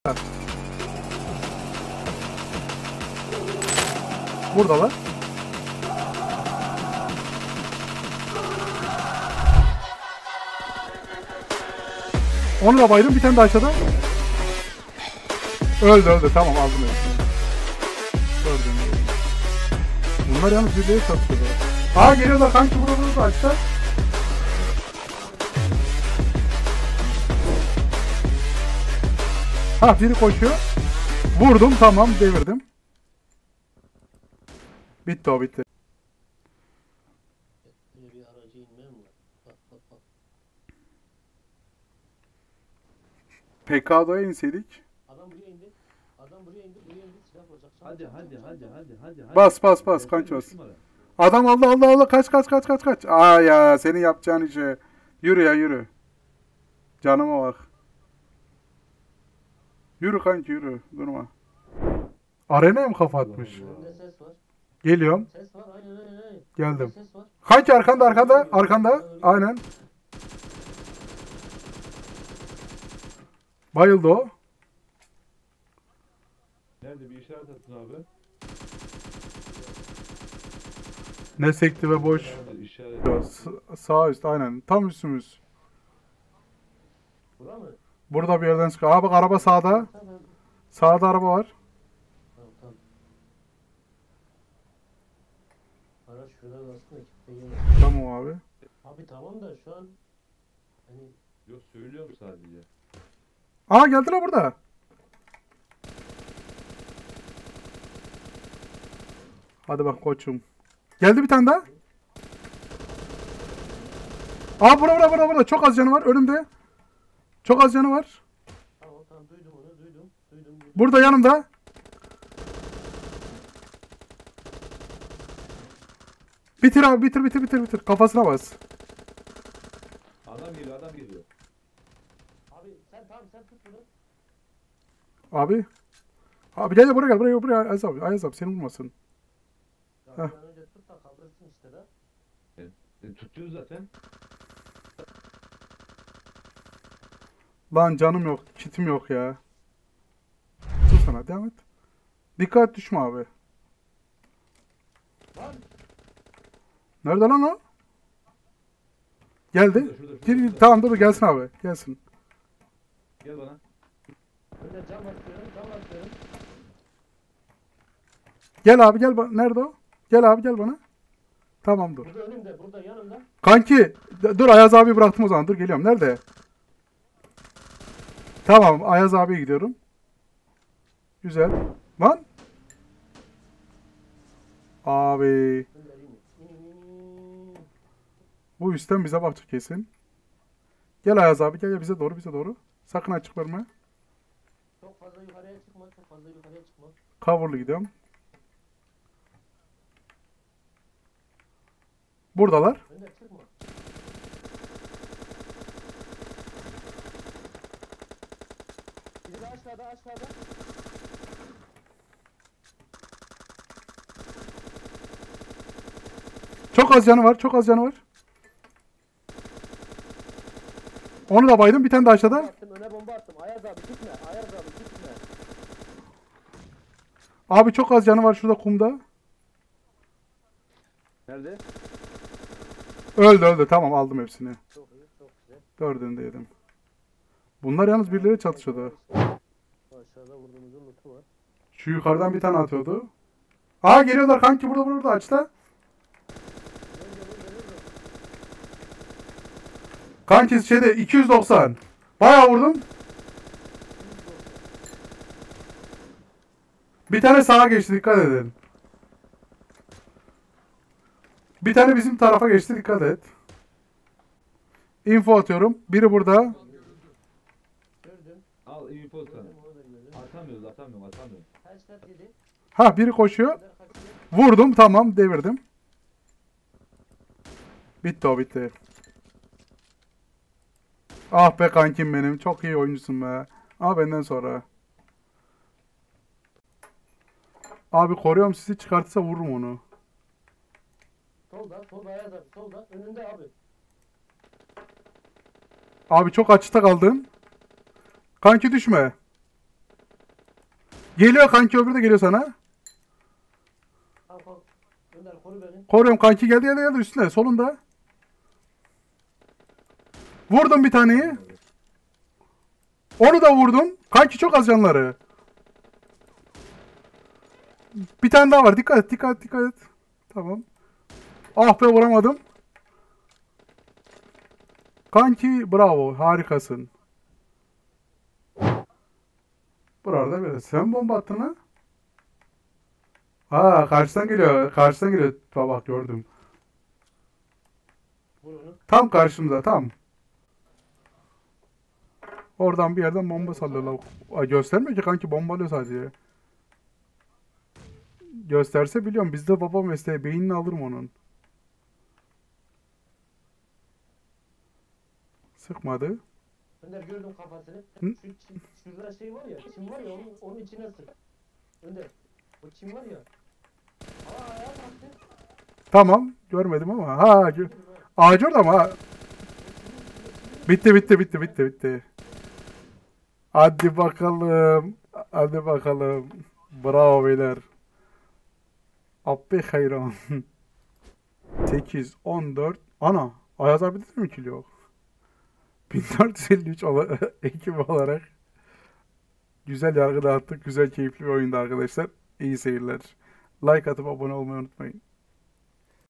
Buradalar. Onu da baydım. Bir tane de aşağıda. Öldü. Tamam aldım hepsini. Gördüm. Bunlar yalnız birbirine çatışıyor. Aa geliyorlar kanki burada açta. Ha biri koşuyor. Vurdum tamam devirdim. Bitti o bitti. Bir aracı inmem var. Bak. PK'da inseydik. Adam buraya indi. Silah vuracak. Hadi. Bas kanki bas. Adam aldı kaç. Aa ya senin yapacağın işe. Yürü. Canıma bak. Yürü kanki yürü. Durma. Arenaya mı kafa atmış? Önünde ses var. Geliyorum. Ses var. Aynen. Geldim. Ses var. Kanki arkanda. Aynen. Bayıldı o. Nerede bir işaret attın abi? Ne sekti ve boş. Nerede işaret? Sağ üst aynen. Tam üstümüz. Bura mı? Burada bir yerden çıkıyor. Aa bak araba sağda. Tamam. Sağda araba var. Tamam. Araç şurada aslında ekipte gelir. Tamam abi. Abi tamam da şu an hani Yok söylüyorum sadece. Aa geldiler burada. Hadi bak koçum. Geldi bir tane daha. Aa burada. Çok az canı var önümde. Çok az canı var. tamam duydum onu duydum. Burada yanımda. Bitir abi bitir. Kafasına bas. Adam geliyor. Abi sen tut bunu. Abi. Abi gel buraya Ayaz abi seni vurmasın. Ya bir an önce tut da kaldırsın işte de. Tutuyor zaten. Lan canım yok, kitim yok ya. Dur sana devam et. Dikkat düşme abi. Lan Nerede lan o? Geldi. Şurada. Tamam dur gelsin abi. Gelsin. Gel bana. önce cam atıyorum. Gel abi gel. Nerede o? Gel abi gel bana. Tamam dur. Burada önümde, burada yanımda. Kanki dur Ayaz abi bıraktım o zaman. Dur geliyorum. Nerede? Tamam Ayaz abiye gidiyorum. Güzel. Lan. Abi. İn. Bu üstten bize bakacak kesin. Gel Ayaz abi gel bize doğru. Sakın açık verme. Çok fazla yukarıya çıkma. Cover'lı gidiyorum. Buradalar. Önder çıkma. Biri de aşağıda. Çok az canı var. Onu da baydım. Bir tane de aşağıda. Öne bomba attım. Ayaz abi gitme. Abi çok az canı var şurada kumda. Nerede? Öldü. Tamam aldım hepsini. Çok güzel. Dördünü de yedim. Bunlar yalnız birileri çatışıyordu. Aşağıda vurduğumuzun lootu var. Şu yukarıdan bir tane atıyordu. Aa geliyorlar kanki burada açta. Kanki şeyde 290. Bayağı vurdum. Bir tane sağa geçti dikkat edin. Bir tane bizim tarafa geçti dikkat et. Info atıyorum. Biri burada. Gördüm. Al info sana. Onu da gördüm. Atamıyorum. Headshot yedi. Ha biri koşuyor. Önder kaçıyor. Vurdum tamam devirdim. Bitti o bitti. Ah be kankim benim. Çok iyi oyuncusun be. Ama benden sonra. Abi koruyorum sizi çıkartırsa vururum onu. Solda Ayaz abi. Solda. Önünde abi. Abi çok açıkta kaldın. Kanki düşme. Geliyor kanki, öbürü de geliyor sana. Al kol. Önder koru beni. Koruyorum kanki, geldi geldi geldi üstüne solunda. Vurdum bir taneyi. Onu da vurdum. Kanki çok az canları. Bir tane daha var. Dikkat et, dikkat et, dikkat et. Tamam. Ah be, vuramadım. Kanki bravo, harikasın. Burada böyle. Sen bomba attın ha? Aa, karşıdan geliyor. Karşıdan geliyor. Bak gördüm. Vur onu. Tam karşımda tam. Oradan bir yerden bomba sallıyor lavuk. Ay, göstermiyor ki kanki, bombalıyor sadece. Gösterse biliyorum, bizde baba mesleği, beynini alırım onun. Sıkmadı. Önder gördüm kafasını. Hı? Şurada şey var ya. Çim var ya onun içine sık. Önder. O çim var ya. Aa ayağa kalktı. Tamam, görmedim ama. Ha, ağacı orada ama. Ha. Bitti bitti bitti bitti bitti. Hadi bakalım. Hadi bakalım. Bravo beyler. Abbe hayran. 8, 14. Ana. Ayaz abi de mi kilo yok? 1453 ekip olarak güzel yargı dağıttık. Güzel, keyifli bir oyundu arkadaşlar. İyi seyirler. Like atıp abone olmayı unutmayın.